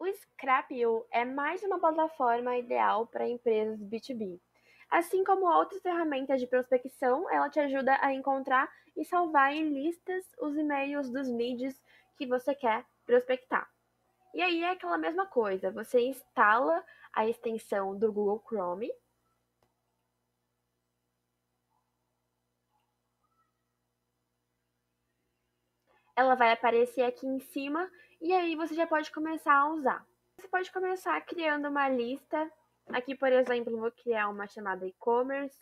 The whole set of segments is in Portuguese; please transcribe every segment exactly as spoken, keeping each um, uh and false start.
O Scrapio é mais uma plataforma ideal para empresas B dois B. Assim como outras ferramentas de prospecção, ela te ajuda a encontrar e salvar em listas os e-mails dos leads que você quer prospectar. E aí é aquela mesma coisa, você instala a extensão do Google Chrome. Ela vai aparecer aqui em cima e aí você já pode começar a usar. Você pode começar criando uma lista. Aqui, por exemplo, vou criar uma chamada e-commerce.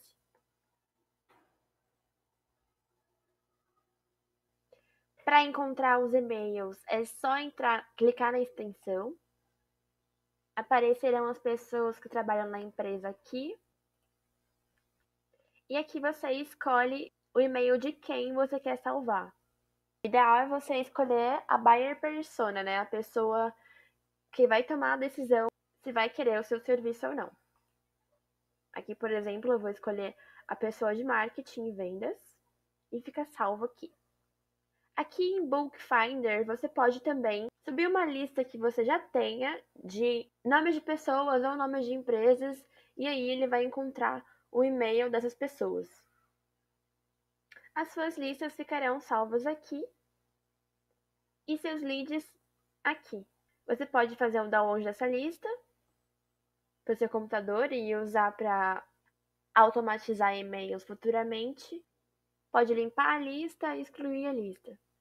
Para encontrar os e-mails, é só entrar, clicar na extensão. Aparecerão as pessoas que trabalham na empresa aqui. E aqui você escolhe o e-mail de quem você quer salvar. O ideal é você escolher a buyer persona, né? A pessoa que vai tomar a decisão se vai querer o seu serviço ou não. Aqui, por exemplo, eu vou escolher a pessoa de marketing e vendas e fica salvo aqui. Aqui em Bulk Finder, você pode também subir uma lista que você já tenha de nomes de pessoas ou nomes de empresas e aí ele vai encontrar o e-mail dessas pessoas. As suas listas ficarão salvas aqui e seus leads aqui. Você pode fazer um download dessa lista para o seu computador e usar para automatizar e-mails futuramente. Pode limpar a lista e excluir a lista.